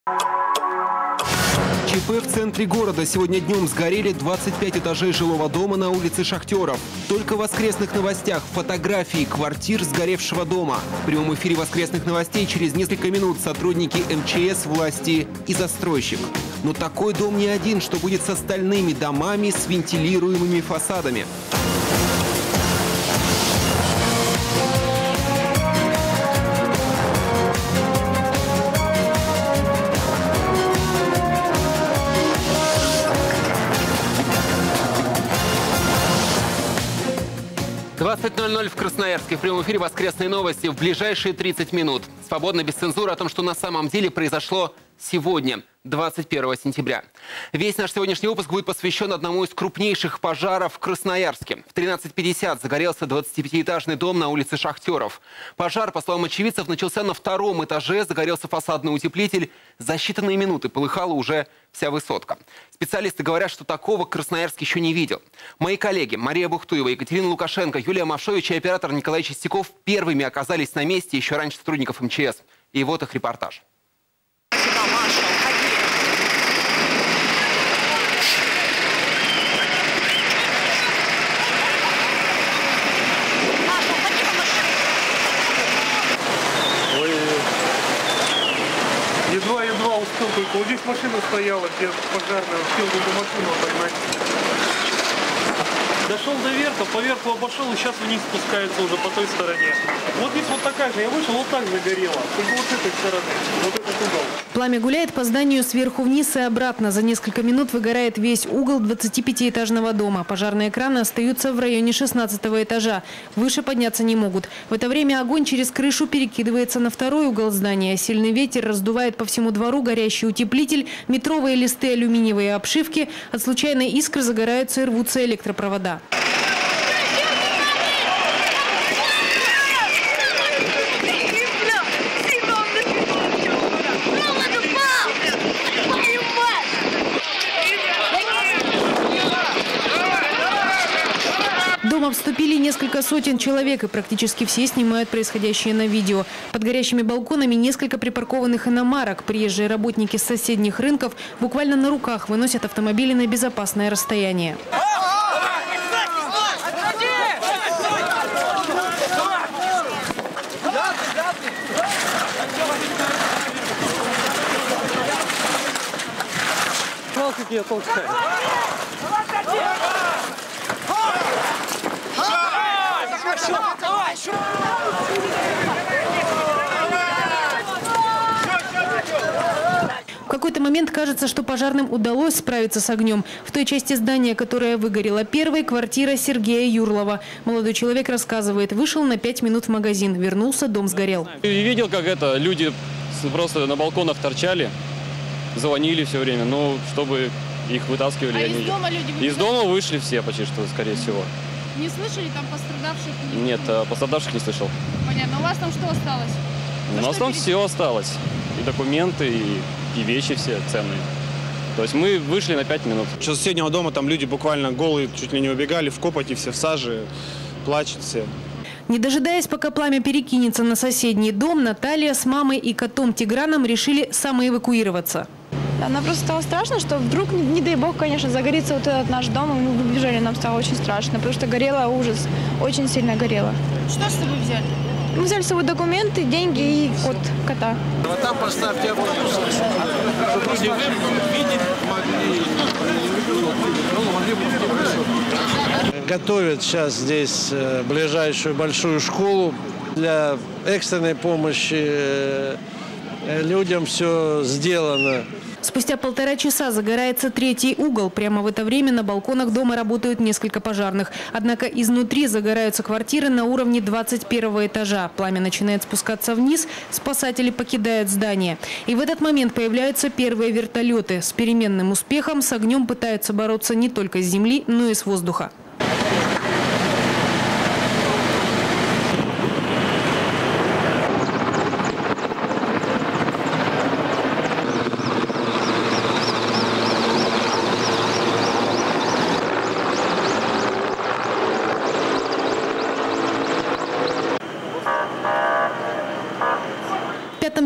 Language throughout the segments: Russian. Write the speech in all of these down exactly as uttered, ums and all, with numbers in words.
ЧП в центре города. Сегодня днем сгорели двадцать пять этажей жилого дома на улице Шахтеров. Только в воскресных новостях фотографии квартир сгоревшего дома. В прямом эфире воскресных новостей через несколько минут сотрудники эм че эс, власти и застройщик. Но такой дом не один, что будет с остальными домами с вентилируемыми фасадами. двадцать ноль ноль в Красноярске. В прямом эфире воскресные новости в ближайшие тридцать минут. Свободно, без цензуры, о том, что на самом деле произошло сегодня, двадцать первого сентября. Весь наш сегодняшний выпуск будет посвящен одному из крупнейших пожаров в Красноярске. В тринадцать пятьдесят загорелся двадцатипятиэтажный дом на улице Шахтеров. Пожар, по словам очевидцев, начался на втором этаже, загорелся фасадный утеплитель. За считанные минуты полыхала уже вся высотка. Специалисты говорят, что такого Красноярск еще не видел. Мои коллеги Мария Бухтуева, Екатерина Лукашенко, Юлия Мавшович и оператор Николай Чистяков первыми оказались на месте еще раньше сотрудников эм че эс. И вот их репортаж. Едва-едва успел только. Вот здесь машина стояла, где пожарная, успел только машину поймать. Дошел до верха, по верху обошел и сейчас вниз спускается уже по той стороне. Вот здесь вот такая же, я вышел, вот так же горело. Только вот с этой стороны, вот этот угол. Пламя гуляет по зданию сверху вниз и обратно. За несколько минут выгорает весь угол двадцатипятиэтажного дома. Пожарные краны остаются в районе шестнадцатого этажа. Выше подняться не могут. В это время огонь через крышу перекидывается на второй угол здания. Сильный ветер раздувает по всему двору горящий утеплитель, метровые листы алюминиевой обшивки. От случайной искры загораются и рвутся электропровода. Дом обступили несколько сотен человек, и практически все снимают происходящее на видео. Под горящими балконами несколько припаркованных иномарок. Приезжие работники с соседних рынков буквально на руках выносят автомобили на безопасное расстояние. Я толкаю. В какой-то момент кажется, что пожарным удалось справиться с огнем. В той части здания, которая выгорела первой, квартира Сергея Юрлова. Молодой человек рассказывает, вышел на пять минут в магазин, вернулся, дом сгорел. Видел, как это люди просто на балконах торчали, звонили все время, ну, чтобы их вытаскивали. А они... из дома люди вышли? Из дома вышли все почти что, скорее всего. Не слышали там пострадавших? Нет, пострадавших не слышал. Понятно. У вас там что осталось? У нас там все осталось. И документы, и, и вещи все ценные. То есть мы вышли на пять минут. С соседнего дома там люди буквально голые, чуть ли не убегали, в копоти, все в саже, плачут все. Не дожидаясь, пока пламя перекинется на соседний дом, Наталья с мамой и котом Тиграном решили самоэвакуироваться. Нам просто стало страшно, что вдруг, не, не дай бог, конечно, загорится вот этот наш дом, и мы выбежали, нам стало очень страшно, потому что горело ужас, очень сильно горело. Что с собой взяли? Мы взяли с собой документы, деньги и кот кота. Вот там поставьте автобус, чтобы люди видеть могли. Готовят сейчас здесь ближайшую большую школу для экстренной помощи. Людям все сделано. Спустя полтора часа загорается третий угол. Прямо в это время на балконах дома работают несколько пожарных. Однако изнутри загораются квартиры на уровне двадцать первого этажа. Пламя начинает спускаться вниз, спасатели покидают здание. И в этот момент появляются первые вертолеты. С переменным успехом с огнем пытаются бороться не только с земли, но и с воздуха.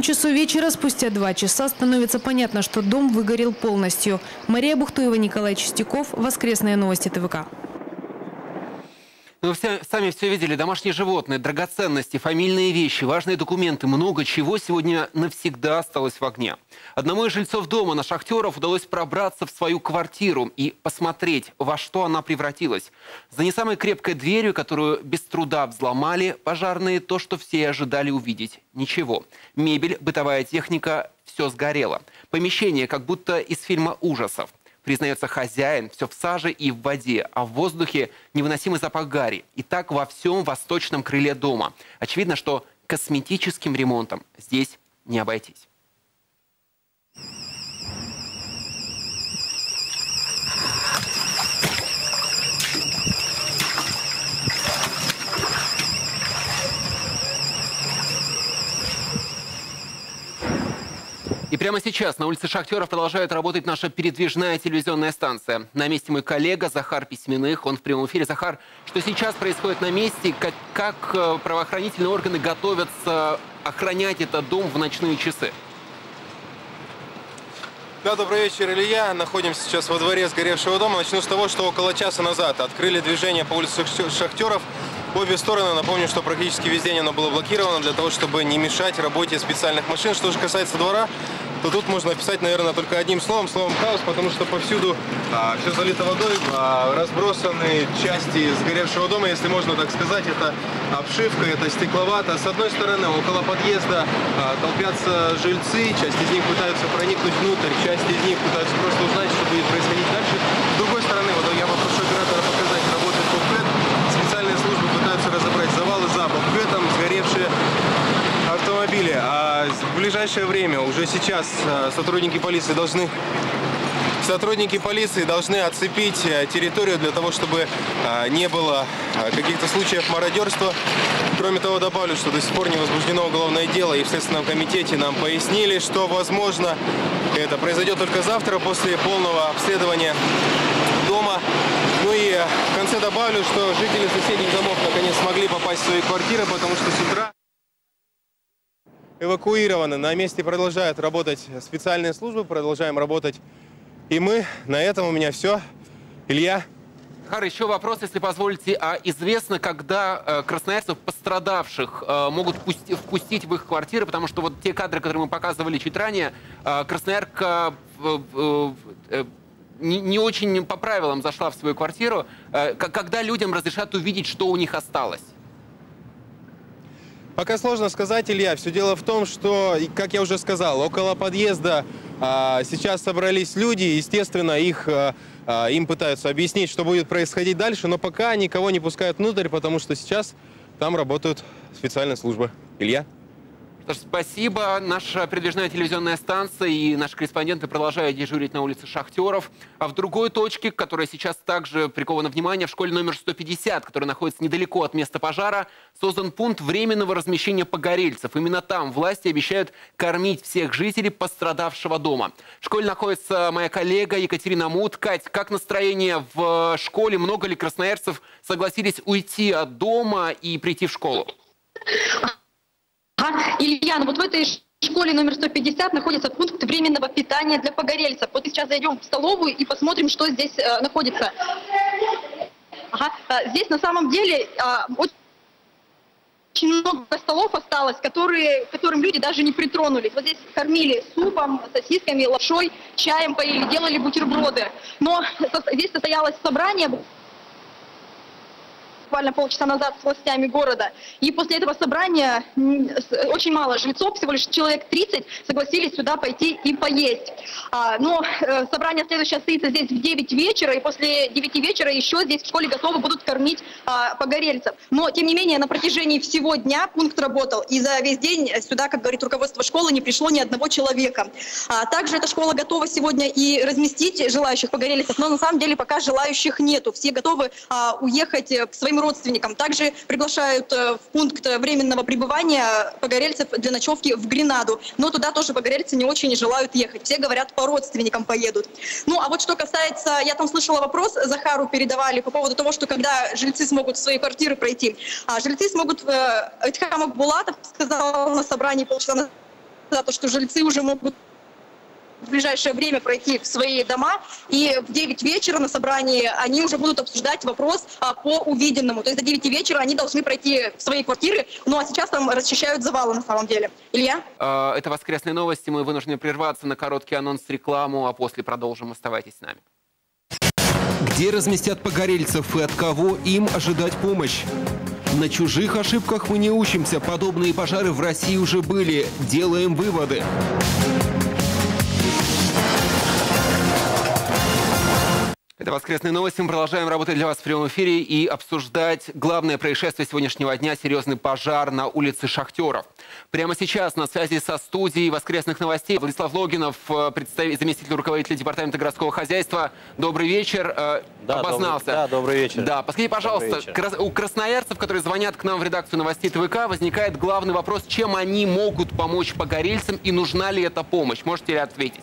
часу вечера, спустя два часа, становится понятно, что дом выгорел полностью. Мария Бухтуева, Николай Чистяков. Воскресные новости ТВК. Вы все, сами все видели. Домашние животные, драгоценности, фамильные вещи, важные документы. Много чего сегодня навсегда осталось в огне. Одному из жильцов дома на Шахтеров удалось пробраться в свою квартиру и посмотреть, во что она превратилась. За не самой крепкой дверью, которую без труда взломали пожарные, то, что все и ожидали увидеть. Ничего. Мебель, бытовая техника – все сгорело. Помещение как будто из фильма ужасов. Признается хозяин, все в саже и в воде, а в воздухе невыносимый запах гари. И так во всем восточном крыле дома. Очевидно, что косметическим ремонтом здесь не обойтись. И прямо сейчас на улице Шахтеров продолжает работать наша передвижная телевизионная станция. На месте мой коллега Захар Письменных. Он в прямом эфире. Захар, что сейчас происходит на месте? Как, как правоохранительные органы готовятся охранять этот дом в ночные часы? Да, добрый вечер, Илья. Находимся сейчас во дворе сгоревшего дома. Начну с того, что около часа назад открыли движение по улице Шахтеров. Обе стороны, напомню, что практически весь день оно было блокировано для того, чтобы не мешать работе специальных машин. Что же касается двора, то тут можно описать, наверное, только одним словом, словом хаос, потому что повсюду а, все залито водой, а, разбросаны части сгоревшего дома, если можно так сказать. Это обшивка, это стекловата. С одной стороны, около подъезда а, толпятся жильцы, часть из них пытаются проникнуть внутрь, часть из них пытаются просто узнать, что будет происходить дальше. С другой стороны, вот я попрошу оператора показать, работает ПОПЭД. Специальные службы пытаются разобрать завалы за ПОПЭДом, сгоревшие автомобили. А в ближайшее время, уже сейчас, сотрудники полиции должны сотрудники полиции должны оцепить территорию для того, чтобы не было каких-то случаев мародерства. Кроме того, добавлю, что до сих пор не возбуждено уголовное дело, и в Следственном комитете нам пояснили, что, возможно, это произойдет только завтра после полного обследования дома. Ну и в конце добавлю, что жители соседних домов наконец смогли попасть в свои квартиры, потому что с утра эвакуированы. На месте продолжают работать специальные службы, продолжаем работать и мы. На этом у меня все. Илья. Захар, еще вопрос, если позволите. А известно, когда э, красноярцев, пострадавших, э, могут пусти, впустить в их квартиры? Потому что вот те кадры, которые мы показывали чуть ранее, э, красноярка э, э, э, не, не очень по правилам зашла в свою квартиру. Э, когда людям разрешат увидеть, что у них осталось? Пока сложно сказать, Илья. Все дело в том, что, как я уже сказал, около подъезда а, сейчас собрались люди. Естественно, их, а, а, им пытаются объяснить, что будет происходить дальше. Но пока никого не пускают внутрь, потому что сейчас там работают специальные службы. Илья? Что ж, спасибо. Наша передвижная телевизионная станция и наши корреспонденты продолжают дежурить на улице Шахтеров. А в другой точке, которая сейчас также прикована внимание, в школе номер сто пятьдесят, которая находится недалеко от места пожара, создан пункт временного размещения погорельцев. Именно там власти обещают кормить всех жителей пострадавшего дома. В школе находится моя коллега Екатерина Мут. Кать, как настроение в школе? Много ли красноярцев согласились уйти от дома и прийти в школу? Ага. Илья, ну вот в этой школе номер сто пятьдесят находится пункт временного питания для погорельцев. Вот сейчас зайдем в столовую и посмотрим, что здесь э, находится. Ага. Здесь на самом деле э, очень много столов осталось, которые, к которым люди даже не притронулись. Вот здесь кормили супом, сосисками, лапшой, чаем поили, делали бутерброды. Но здесь состоялось собрание буквально полчаса назад с властями города. И после этого собрания очень мало жильцов, всего лишь человек тридцать, согласились сюда пойти и поесть. А, но э, собрание следующее состоится здесь в девять вечера, и после девяти вечера еще здесь в школе готовы будут кормить а, погорельцев. Но, тем не менее, на протяжении всего дня пункт работал, и за весь день сюда, как говорит руководство школы, не пришло ни одного человека. А, также эта школа готова сегодня и разместить желающих погорельцев, но на самом деле пока желающих нету. Все готовы а, уехать к своим родственникам. Также приглашают в пункт временного пребывания погорельцев для ночевки в Гренаду. Но туда тоже погорельцы не очень желают ехать. Все говорят, по родственникам поедут. Ну, а вот что касается, я там слышала вопрос, Захару передавали по поводу того, что когда жильцы смогут в свои квартиры пройти. А жильцы смогут, Айтхам Булатов сказал на собрании полчаса назад, то, что жильцы уже могут в ближайшее время пройти в свои дома, и в девять вечера на собрании они уже будут обсуждать вопрос а, по увиденному. То есть до девяти вечера они должны пройти в свои квартиры, ну а сейчас там расчищают завалы на самом деле. Илья? Это «Воскресные новости». Мы вынуждены прерваться на короткий анонс, рекламу, а после продолжим. Оставайтесь с нами. Где разместят погорельцев и от кого им ожидать помощь? На чужих ошибках мы не учимся. Подобные пожары в России уже были. Делаем выводы. Это «Воскресные новости». Мы продолжаем работать для вас в прямом эфире и обсуждать главное происшествие сегодняшнего дня – серьезный пожар на улице Шахтеров. Прямо сейчас на связи со студией «Воскресных новостей» Владислав Логинов, представитель, заместитель руководителя департамента городского хозяйства. Добрый вечер. Да, Обознался. Добрый, да, добрый вечер. Да, подскажите, пожалуйста, у красноярцев, которые звонят к нам в редакцию новостей ТВК, возникает главный вопрос, чем они могут помочь погорельцам и нужна ли эта помощь? Можете ли ответить?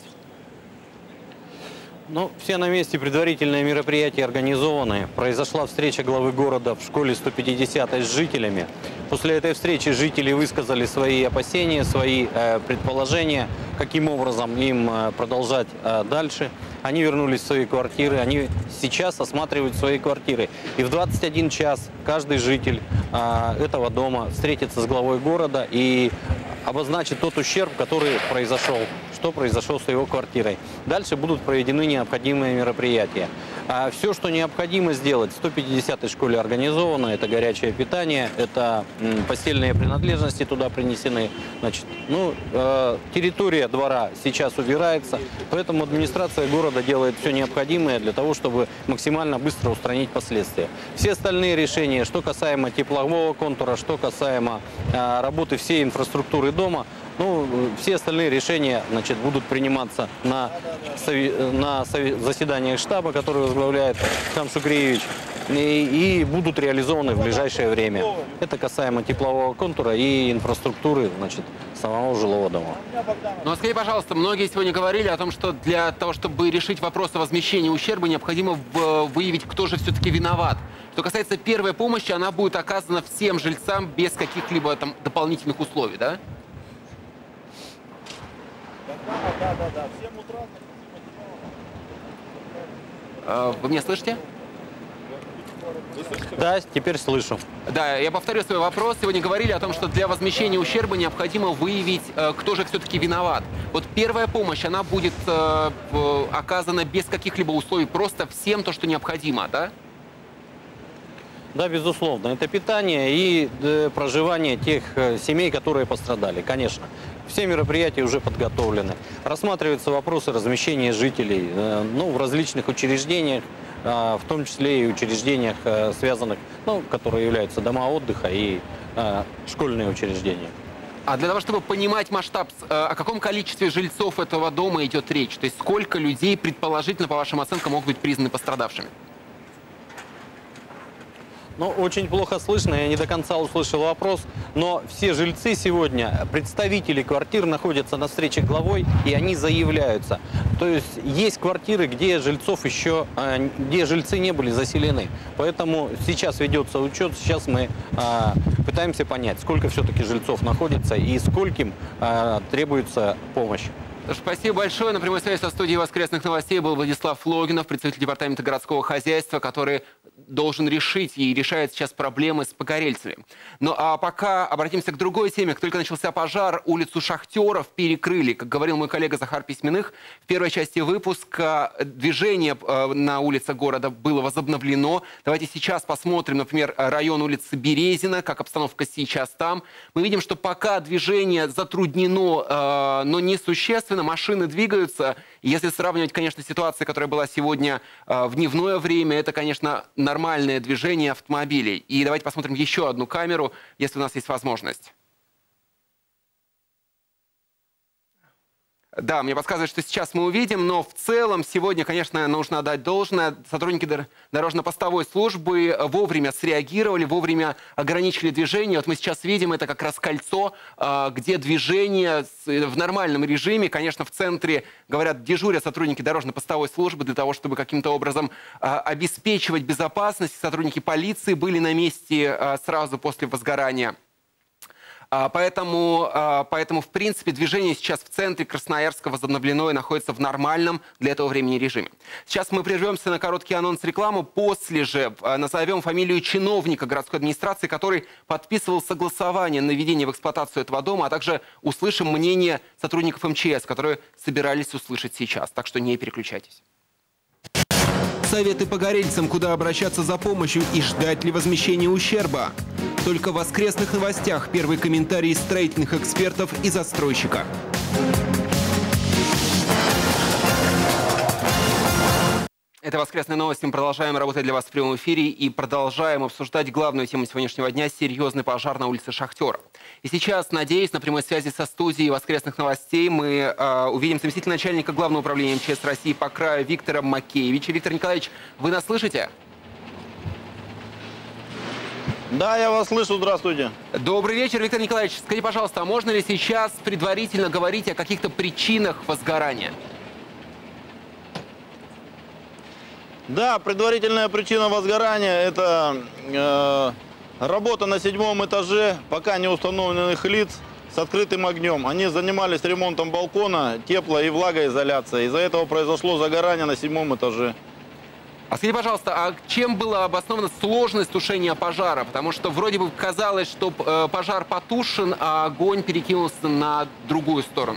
Ну, все на месте, предварительные мероприятия организованы. Произошла встреча главы города в школе сто пятидесятой с жителями. После этой встречи жители высказали свои опасения, свои э, предположения, каким образом им э, продолжать э, дальше. Они вернулись в свои квартиры, они сейчас осматривают свои квартиры. И в двадцать один час каждый житель э, этого дома встретится с главой города и обозначит тот ущерб, который произошел, что произошло с его квартирой. Дальше будут проведены необходимые мероприятия. А все, что необходимо сделать, в сто пятидесятой школе организовано, это горячее питание, это м, постельные принадлежности туда принесены. Значит, ну, э, территория двора сейчас убирается, поэтому администрация города делает все необходимое для того, чтобы максимально быстро устранить последствия. Все остальные решения, что касаемо теплового контура, что касаемо э, работы всей инфраструктуры дома, ну, все остальные решения, значит, будут приниматься на, на заседаниях штаба, который возглавляет Хам Шукриевич, и, и будут реализованы в ближайшее время. Это касаемо теплового контура и инфраструктуры, значит, самого жилого дома. Ну, а скажите, пожалуйста, многие сегодня говорили о том, что для того, чтобы решить вопрос о возмещении ущерба, необходимо выявить, кто же все-таки виноват. Что касается первой помощи, она будет оказана всем жильцам без каких-либо там дополнительных условий, да? Да, да, да. Всем утра. Вы меня слышите? Да, теперь слышу. Да, я повторю свой вопрос. Сегодня говорили о том, что для возмещения ущерба необходимо выявить, кто же все-таки виноват. Вот первая помощь, она будет оказана без каких-либо условий, просто всем то, что необходимо, да? Да, безусловно. Это питание и э, проживание тех э, семей, которые пострадали, конечно. Все мероприятия уже подготовлены. Рассматриваются вопросы размещения жителей э, ну, в различных учреждениях, э, в том числе и учреждениях, э, связанных, ну, которые являются дома отдыха и э, школьные учреждения. А для того, чтобы понимать масштаб, о каком количестве жильцов этого дома идет речь? То есть сколько людей, предположительно, по вашим оценкам, могут быть признаны пострадавшими? Ну, очень плохо слышно, я не до конца услышал вопрос, но все жильцы сегодня, представители квартир, находятся на встрече с главой, и они заявляются. То есть есть квартиры, где жильцов еще, где жильцы не были заселены. Поэтому сейчас ведется учет, сейчас мы а, пытаемся понять, сколько все-таки жильцов находится и скольким а, требуется помощь. Спасибо большое. На прямой связи со студией «Воскресных новостей» был Владислав Логинов, представитель департамента городского хозяйства, который должен решить и решает сейчас проблемы с погорельцами. Ну а пока обратимся к другой теме. Как только начался пожар, улицу Шахтеров перекрыли. Как говорил мой коллега Захар Письменных, в первой части выпуска движение на улице города было возобновлено. Давайте сейчас посмотрим, например, район улицы Березина, как обстановка сейчас там. Мы видим, что пока движение затруднено, но не существенно. Машины двигаются. Если сравнивать, конечно, ситуацию, которая была сегодня э, в дневное время, это, конечно, нормальное движение автомобилей. И давайте посмотрим еще одну камеру, если у нас есть возможность. Да, мне подсказывают, что сейчас мы увидим, но в целом сегодня, конечно, нужно отдать должное. Сотрудники дорожно-постовой службы вовремя среагировали, вовремя ограничили движение. Вот мы сейчас видим, это как раз кольцо, где движение в нормальном режиме. Конечно, в центре, говорят, дежурят сотрудники дорожно-постовой службы для того, чтобы каким-то образом обеспечивать безопасность. Сотрудники полиции были на месте сразу после возгорания. Поэтому, поэтому, в принципе, движение сейчас в центре Красноярска возобновлено и находится в нормальном для этого времени режиме. Сейчас мы прервемся на короткий анонс рекламы. После же назовем фамилию чиновника городской администрации, который подписывал согласование на введение в эксплуатацию этого дома, а также услышим мнение сотрудников эм че эс, которые собирались услышать сейчас. Так что не переключайтесь. Советы погорельцам, куда обращаться за помощью и ждать ли возмещения ущерба. Только в воскресных новостях первый комментарий строительных экспертов и застройщика. Это «Воскресные новости». Мы продолжаем работать для вас в прямом эфире и продолжаем обсуждать главную тему сегодняшнего дня – серьезный пожар на улице Шахтеров. И сейчас, надеюсь, на прямой связи со студией «Воскресных новостей» мы э, увидим заместителя начальника Главного управления эм че эс России по краю Виктора Макеевича. Виктор Николаевич, вы нас слышите? Да, я вас слышу. Здравствуйте. Добрый вечер, Виктор Николаевич. Скажите, пожалуйста, а можно ли сейчас предварительно говорить о каких-то причинах возгорания? Да, предварительная причина возгорания – это э, работа на седьмом этаже пока не установленных лиц с открытым огнем. Они занимались ремонтом балкона, тепло- и влагоизоляцией. Из-за этого произошло загорание на седьмом этаже. А скажите, пожалуйста, а чем была обоснована сложность тушения пожара? Потому что вроде бы казалось, что э, пожар потушен, а огонь перекинулся на другую сторону.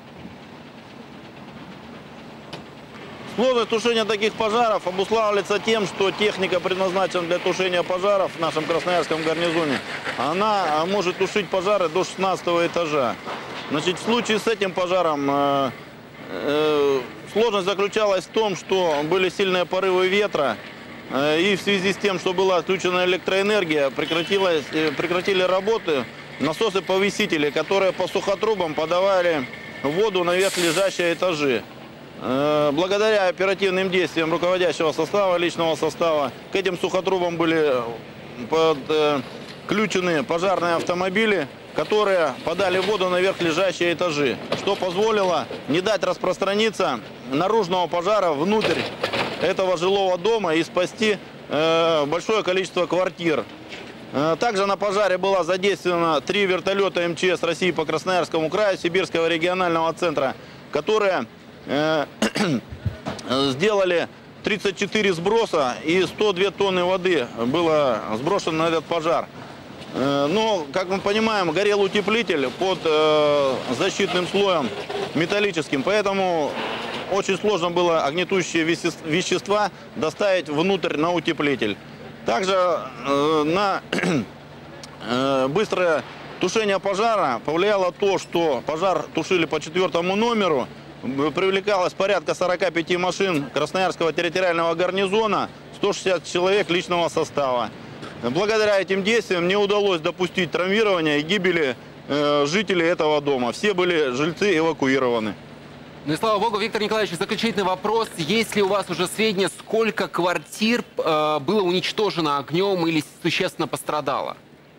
Сложность тушения таких пожаров обуславливается тем, что техника, предназначена для тушения пожаров в нашем Красноярском гарнизоне, она может тушить пожары до шестнадцатого этажа. Значит, в случае с этим пожаром э, э, сложность заключалась в том, что были сильные порывы ветра, э, и в связи с тем, что была отключена электроэнергия, прекратилась, э, прекратили работы насосы-повысители, которые по сухотрубам подавали воду наверх лежащие этажи. Благодаря оперативным действиям руководящего состава, личного состава, к этим сухотрубам были подключены пожарные автомобили, которые подали воду наверх лежащие этажи, что позволило не дать распространиться наружного пожара внутрь этого жилого дома и спасти большое количество квартир. Также на пожаре было задействовано три вертолета эм че эс России по Красноярскому краю, Сибирского регионального центра, которые сделали тридцать четыре сброса, и сто две тонны воды было сброшено на этот пожар. Но, как мы понимаем, горел утеплитель под защитным слоем металлическим, поэтому очень сложно было огнетушащие вещества доставить внутрь на утеплитель. Также на быстрое тушение пожара повлияло то, что пожар тушили по четвертому номеру. Привлекалось порядка сорока пяти машин Красноярского территориального гарнизона, сто шестьдесят человек личного состава. Благодаря этим действиям не удалось допустить травмирования и гибели э, жителей этого дома. Все были жильцы эвакуированы. Ну и слава богу, Виктор Николаевич, заключительный вопрос. Есть ли у вас уже сведения, сколько квартир э, было уничтожено огнем или существенно пострадало?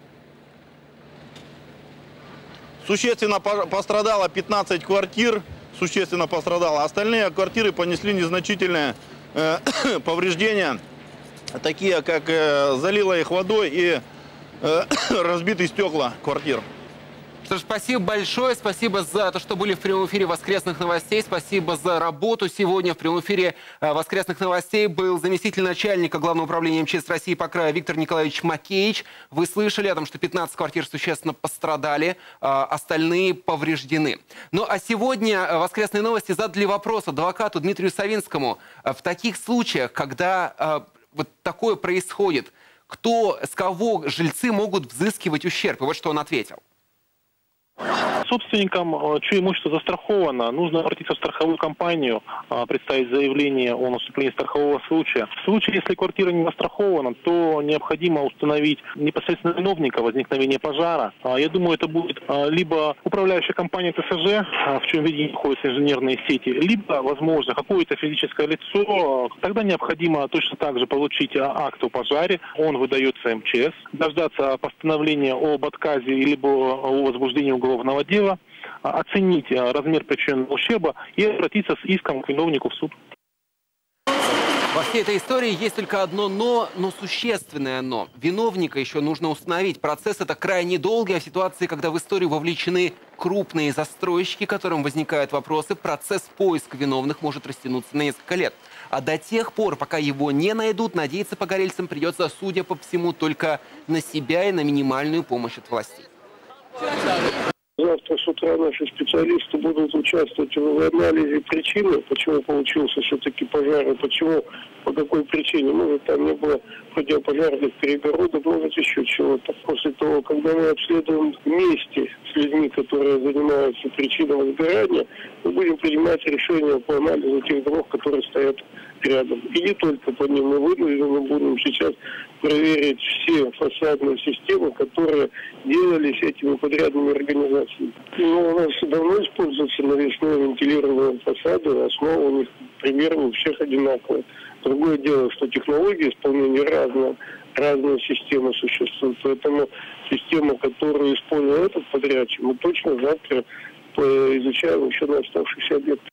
Существенно пострадало пятнадцать квартир. Существенно пострадало. Остальные квартиры понесли незначительные э, повреждения, такие как э, залило их водой и э, разбитые стекла квартир. Что ж, спасибо большое, спасибо за то, что были в прямом эфире «Воскресных новостей», спасибо за работу. Сегодня в прямом эфире «Воскресных новостей» был заместитель начальника Главного управления эм че эс России по краю Виктор Николаевич Макеевич. Вы слышали о том, что пятнадцать квартир существенно пострадали, остальные повреждены. Ну а сегодня «Воскресные новости» задали вопрос адвокату Дмитрию Савинскому. В таких случаях, когда вот такое происходит, кто, с кого жильцы могут взыскивать ущерб? И вот что он ответил. Собственникам, чье имущество застраховано, нужно обратиться в страховую компанию, представить заявление о наступлении страхового случая. В случае, если квартира не застрахована, то необходимо установить непосредственно виновника возникновения пожара. Я думаю, это будет либо управляющая компания тэ эс жэ, в чем виде находятся инженерные сети, либо, возможно, какое-то физическое лицо. Тогда необходимо точно так же получить акт о пожаре, он выдается эм че эс, дождаться постановления об отказе либо о возбуждении уголовного дела, оценить размер причиненного ущерба и обратиться с иском к виновнику в суд. Во всей этой истории есть только одно «но», но существенное «но». Виновника еще нужно установить. Процесс это крайне долгий, а в ситуации, когда в историю вовлечены крупные застройщики, которым возникают вопросы, процесс поиска виновных может растянуться на несколько лет. А до тех пор, пока его не найдут, надеяться погорельцам придется, судя по всему, только на себя и на минимальную помощь от властей. Завтра с утра наши специалисты будут участвовать в анализе причины, почему получился все-таки пожар, и почему, по какой причине. Может, там не было противопожарных перегородок, может, еще чего-то. После того, когда мы обследуем вместе с людьми, которые занимаются причиной возгорания, мы будем принимать решения по анализу тех домов, которые стоят рядом. И не только по ним. Мы вынуждены будем сейчас проверить все фасадные системы, которые делались этими подрядными организациями. Ну, у нас давно используются навесные вентилированные фасады, основа у них примерно у всех одинаковая. Другое дело, что технологии исполнения разные, разные системы существуют. Поэтому система, которую использует этот подрядчик, мы точно завтра изучаем еще на оставшиеся объекты.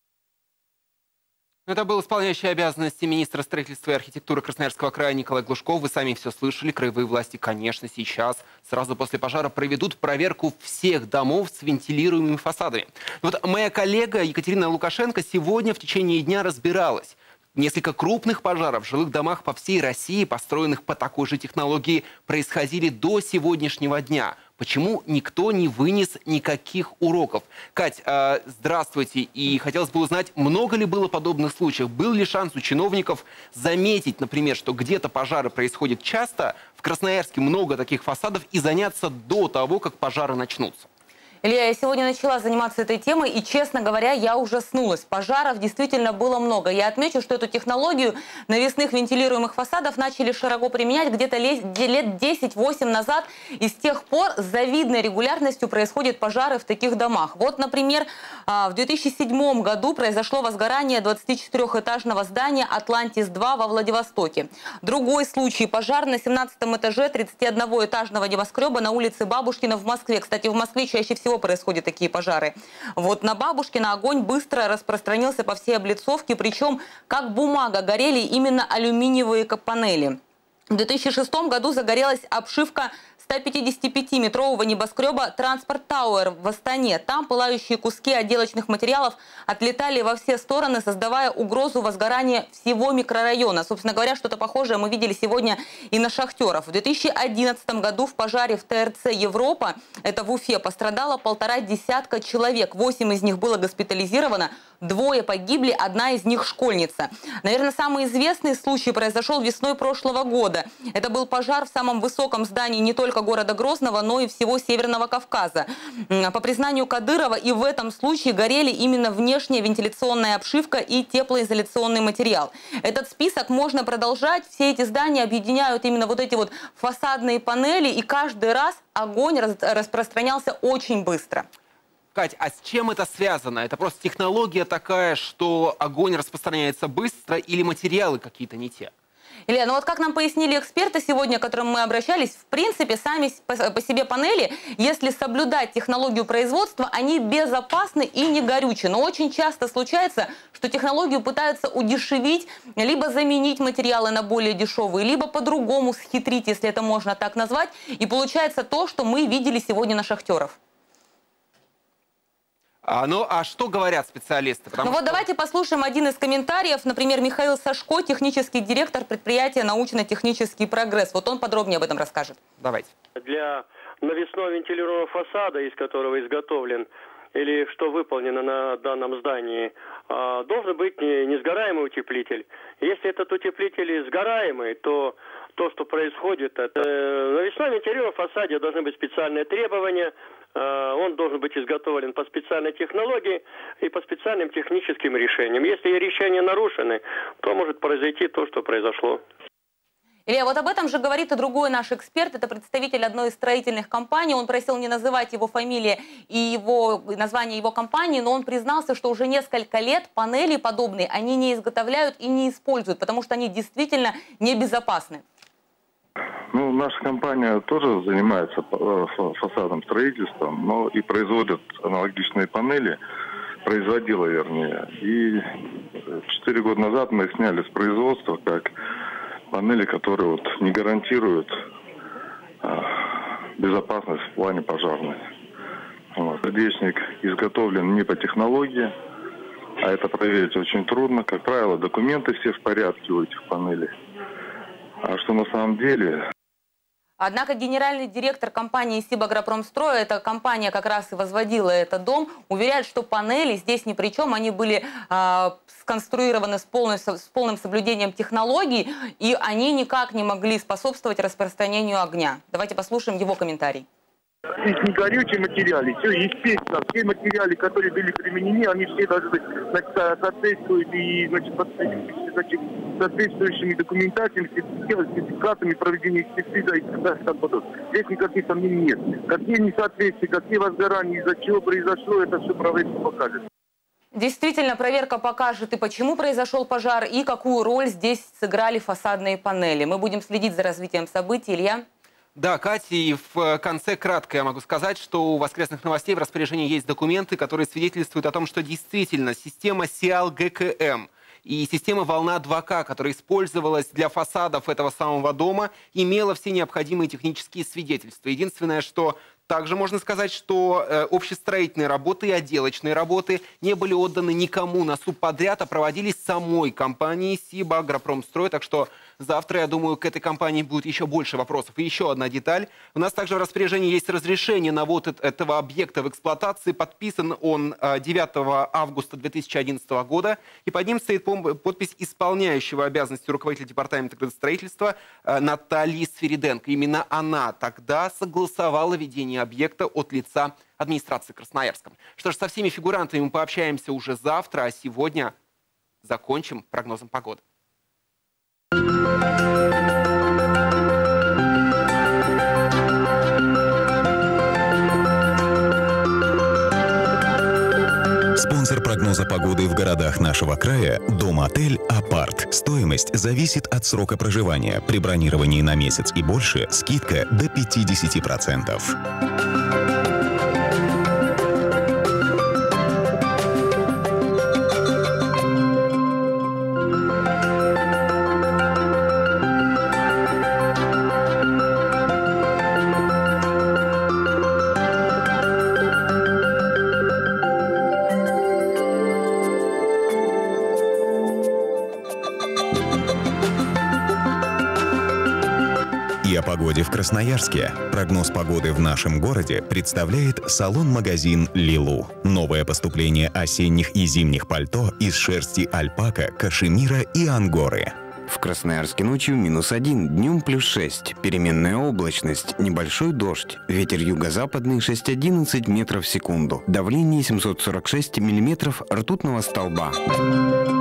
Это был исполняющий обязанности министра строительства и архитектуры Красноярского края Николай Глушков. Вы сами все слышали. Краевые власти, конечно, сейчас, сразу после пожара, проведут проверку всех домов с вентилируемыми фасадами. Вот моя коллега Екатерина Лукашенко сегодня в течение дня разбиралась. Несколько крупных пожаров в жилых домах по всей России, построенных по такой же технологии, происходили до сегодняшнего дня. Почему никто не вынес никаких уроков? Кать, э, здравствуйте. И хотелось бы узнать, много ли было подобных случаев? Был ли шанс у чиновников заметить, например, что где-то пожары происходят часто, в Красноярске много таких фасадов, и заняться до того, как пожары начнутся? Илья, я сегодня начала заниматься этой темой, и, честно говоря, я ужаснулась. Пожаров действительно было много. Я отмечу, что эту технологию навесных вентилируемых фасадов начали широко применять где-то лет десять-восемь назад, и с тех пор с завидной регулярностью происходят пожары в таких домах. Вот, например, в две тысячи седьмом году произошло возгорание двадцатичетырёхэтажного здания «Атлантис-два» во Владивостоке. Другой случай – пожар на семнадцатом этаже тридцатиодноэтажного небоскреба на улице Бабушкина в Москве. Кстати, в Москве чаще всего происходят такие пожары. Вот на Бабушкина огонь быстро распространился по всей облицовке, причем как бумага горели именно алюминиевые панели. В две тысячи шестом году загорелась обшивка ста пятидесятипятиметрового небоскреба «Транспорт Тауэр» в Астане. Там пылающие куски отделочных материалов отлетали во все стороны, создавая угрозу возгорания всего микрорайона. Собственно говоря, что-то похожее мы видели сегодня и на шахтеров. В две тысячи одиннадцатом году в пожаре в ТРЦ «Европа», это в Уфе, пострадало полтора десятка человек. Восемь из них было госпитализировано, двое погибли, одна из них школьница. Наверное, самый известный случай произошел весной прошлого года. Это был пожар в самом высоком здании не только города Грозного, но и всего Северного Кавказа. По признанию Кадырова, и в этом случае горели именно внешняя вентиляционная обшивка и теплоизоляционный материал. Этот список можно продолжать. Все эти здания объединяют именно вот эти вот фасадные панели, и каждый раз огонь распространялся очень быстро. Кать, а с чем это связано? Это просто технология такая, что огонь распространяется быстро, или материалы какие-то не те? Илья, ну вот как нам пояснили эксперты сегодня, к которым мы обращались, в принципе, сами по себе панели, если соблюдать технологию производства, они безопасны и не горючи. Но очень часто случается, что технологию пытаются удешевить, либо заменить материалы на более дешевые, либо по-другому схитрить, если это можно так назвать. И получается то, что мы видели сегодня на шахтеров. А, ну, а что говорят специалисты? Потому ну что... вот давайте послушаем один из комментариев. Например, Михаил Сашко, технический директор предприятия «Научно-технический прогресс». Вот он подробнее об этом расскажет. Давайте. Для навесного вентилируемого фасада, из которого изготовлен или что выполнено на данном здании, должен быть несгораемый утеплитель. Если этот утеплитель сгораемый, то то, что происходит, это навесной вентилируемый фасаде должны быть специальные требования. Он должен быть изготовлен по специальной технологии и по специальным техническим решениям. Если решения нарушены, то может произойти то, что произошло. Илья, вот об этом же говорит и другой наш эксперт. Это представитель одной из строительных компаний. Он просил не называть его фамилию и его, название его компании, но он признался, что уже несколько лет панели подобные они не изготовляют и не используют, потому что они действительно небезопасны. Ну, наша компания тоже занимается фасадным строительством, но и производит аналогичные панели, производила, вернее. И четыре года назад мы их сняли с производства, как панели, которые вот не гарантируют а, безопасность в плане пожарной. Вот. Сердечник изготовлен не по технологии, а это проверить очень трудно. Как правило, документы все в порядке у этих панелей. А что на самом деле... Однако генеральный директор компании «Сибагропромстрой», эта компания как раз и возводила этот дом, уверяет, что панели здесь ни при чем. Они были э, сконструированы с, полной, с полным соблюдением технологий, и они никак не могли способствовать распространению огня. Давайте послушаем его комментарий. Здесь не горючие материалы, все естественно, все материалы, которые были применены, они все должны быть, значит, соответствуют и, значит, значит, соответствующими документациями, сертификатами проведения экспертизы и так далее. Здесь никаких сомнений нет. Какие несоответствия, какие возгорания, из-за чего произошло, это все проверка покажет. Действительно, проверка покажет и почему произошел пожар, и какую роль здесь сыграли фасадные панели. Мы будем следить за развитием событий. Илья? Да, Катя, и в конце кратко я могу сказать, что у воскресных новостей в распоряжении есть документы, которые свидетельствуют о том, что действительно система СИАЛ ГКМ и система «Волна два К», которая использовалась для фасадов этого самого дома, имела все необходимые технические свидетельства. Единственное, что также можно сказать, что э, общестроительные работы и отделочные работы не были отданы никому на субподряд, а проводились самой компанией «Сибагропромстрой». Так что завтра, я думаю, к этой компании будет еще больше вопросов. И еще одна деталь. У нас также в распоряжении есть разрешение на ввод этого объекта в эксплуатации. Подписан он девятого августа две тысячи одиннадцатого года. И под ним стоит подпись исполняющего обязанности руководителя департамента градостроительства Натальи Сфериденко. Именно она тогда согласовала ведение объекта от лица администрации Красноярска. Что ж, со всеми фигурантами мы пообщаемся уже завтра, а сегодня закончим прогнозом погоды. Спонсор прогноза погоды в городах нашего края – дом-отель «Апарт». Стоимость зависит от срока проживания. При бронировании на месяц и больше скидка до пятидесяти процентов. И о погоде в Красноярске. Прогноз погоды в нашем городе представляет салон-магазин «Лилу». Новое поступление осенних и зимних пальто из шерсти альпака, кашемира и ангоры. В Красноярске ночью минус один, днем плюс шесть. Переменная облачность, небольшой дождь. Ветер юго-западный шесть одиннадцать метров в секунду. Давление семьсот сорок шесть миллиметров ртутного столба.